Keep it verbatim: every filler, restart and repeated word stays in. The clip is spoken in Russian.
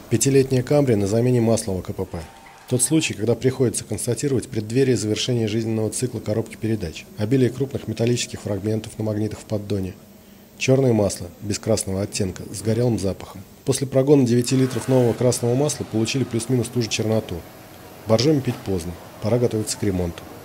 Пятилетняя Камри на замене масла в КПП. Тот случай, когда приходится констатировать преддверие завершения жизненного цикла коробки передач, обилие крупных металлических фрагментов на магнитах в поддоне, черное масло, без красного оттенка, с горелым запахом. После прогона девяти литров нового красного масла получили плюс-минус ту же черноту. Боржоми пить поздно, пора готовиться к ремонту.